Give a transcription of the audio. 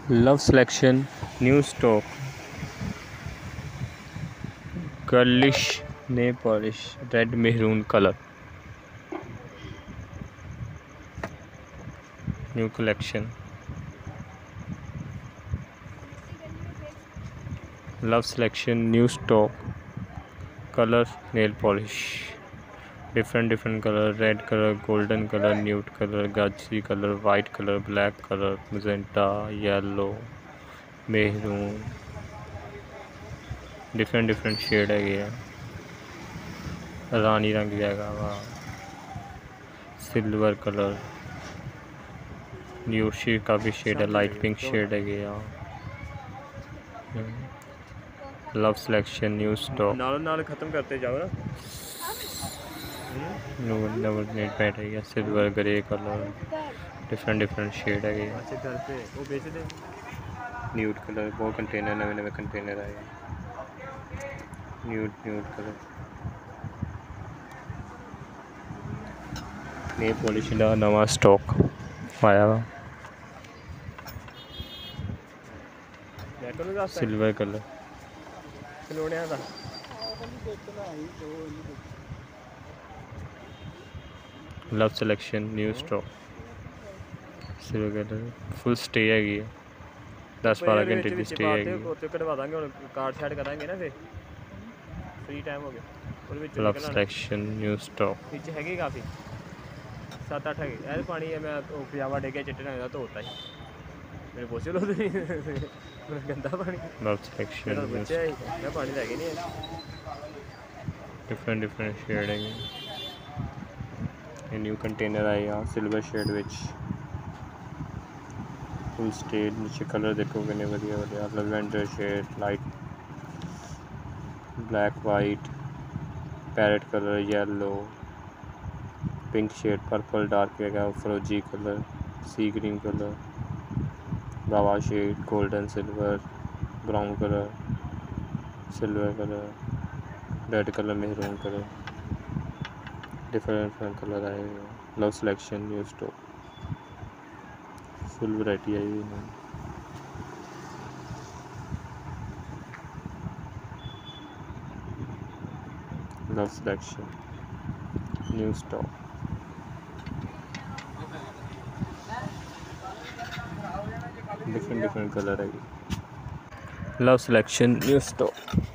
Love selection, new stock, girlish nail polish, red maroon color. New collection. Love selection, new stock, color nail polish. Different color, red color, golden color, nude color, gachi color, white color, black color, magenta, yellow, maroon. different shade है रानी रंग भी हैगा वा silver colour new shade काफ़ी shade है light pink shade है love selection new stock नाल ख़त्म करते जाओ ना नंबर नेट पैंट है silver grey colour different shade है न्यूड कलर बहुत कंटेनर नवे कंटेनर आए न्यूड कलर नेल पॉलिश का नवा स्टॉक आया वा silver colour love selection new stock silver colour full stay हैगी 10-12 घंटे की स्टे हैगी कटवा देंगे हुण कार्ड सेट करांगे ना फिर फ्री टाइम हो गया लव सिलेक्शन न्यू स्टॉक पीछे हैगी काफ़ी 7-8 है यार पानी है मैं पजामा डेके चिट्टे रंग का धोता ही मेरे पोछे लो गंदा पानी लव सिलेक्शन मैं पानी लैके नहीं डिफरेंट शेड है न्यू कंटेनर आए यहाँ सिल्वर शेड विच फुल स्टेट नीचे कलर देखो कितने वधिया lavender shade light black white parrot colour yellow pink shade purple dark है फरोजी colour sea green colour guava shade golden silver brown colour silver colour red colour मेहरून colour different colour आए हुए love selection new stock full variety आई हुई है love selection new stock different colour है love selection new stock